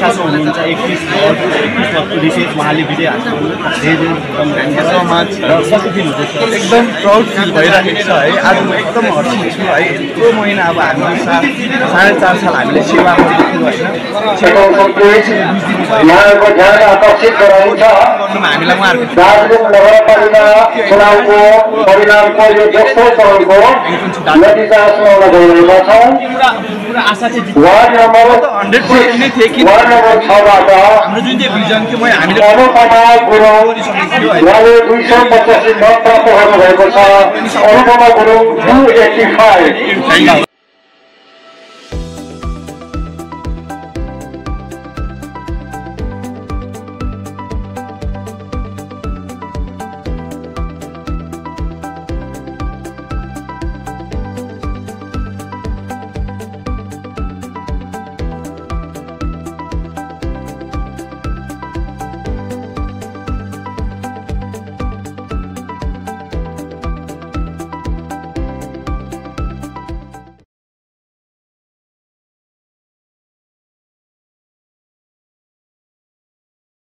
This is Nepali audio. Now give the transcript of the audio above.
इच्छा छ हुनुहुन्छ 21 विशेष उहाँले विजय हासिल एकदम प्राउड फिल भइरहेको छ है। आज म एकदम हर्षित छु है। यत्रो महिना अब हामीले 4.5 साल हामीले सेवा गरेको थियौँ होइन। यहाँको ध्यान आकर्षित गराउँछ हामीलाई उहाँहरूको दार्जिलिङ नगरपालिका चुनावको परिणामको यो दोस्रो चरणको नतिजा सुनाउन गइरहेका छौँ। पुरा आशा चाहिँ वार्ड नम्बर 100% नै थियो कि वार्ड नम्बर 6 बाट हाम्रो जुन चाहिँ भिजन थियो हामीले अनुपमा गुरुङ उहाँले 285 मत प्राप्त गर्नुभएको छ। अनुपमा गुरुङ 285